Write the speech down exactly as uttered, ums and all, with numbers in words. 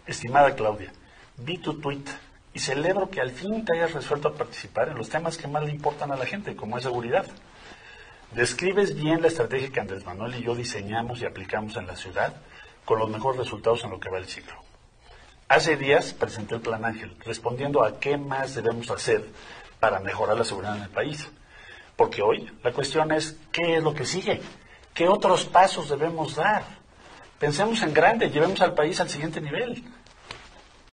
Estimada Claudia, vi tu tuit y celebro que al fin te hayas resuelto a participar en los temas que más le importan a la gente, como es seguridad. Describes bien la estrategia que Andrés Manuel y yo diseñamos y aplicamos en la ciudad con los mejores resultados en lo que va el siglo. Hace días presenté el Plan Ángel, respondiendo a qué más debemos hacer para mejorar la seguridad en el país. Porque hoy la cuestión es, ¿qué es lo que sigue? ¿Qué otros pasos debemos dar? Pensemos en grande, llevemos al país al siguiente nivel.